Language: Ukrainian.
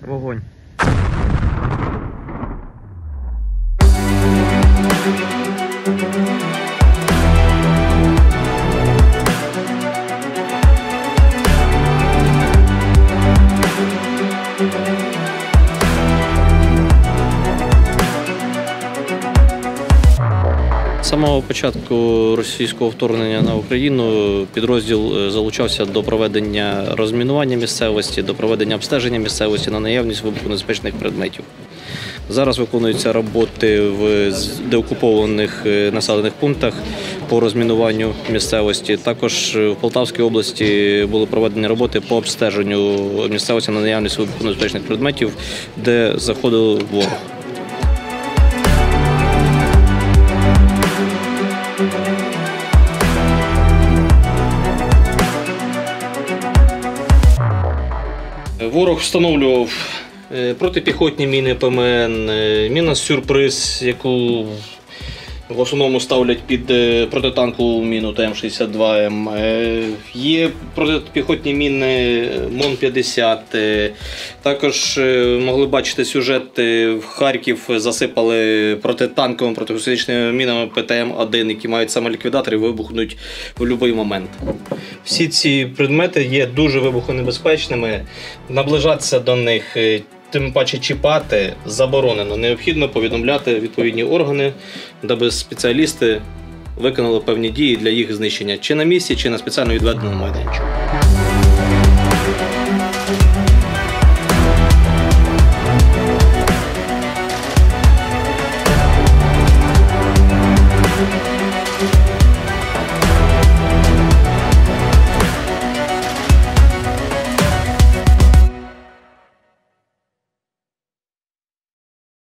Вогонь. З самого початку російського вторгнення на Україну підрозділ залучався до проведення розмінування місцевості, до проведення обстеження місцевості на наявність вибухонебезпечних предметів. Зараз виконуються роботи в деокупованих населених пунктах по розмінуванню місцевості. Також в Полтавській області були проведені роботи по обстеженню місцевості на наявність вибухонебезпечних предметів, де заходив ворог. Ворог встановлював протипіхотні міни ПМН, міна «Сюрприз», яку в основному ставлять під протитанкову міну ТМ-62М. Є протипіхотні міни МОН-50. Також могли бачити сюжет, в Харків засипали протитанковими, протигусеничними мінами ПТМ-1, які мають самоліквідатор і вибухнуть в будь-який момент. Всі ці предмети є дуже вибухонебезпечними. Наближатися до них, тим паче чіпати, заборонено. Необхідно повідомляти відповідні органи, даби спеціалісти виконали певні дії для їх знищення чи на місці, чи на спеціально відведеному майданчику.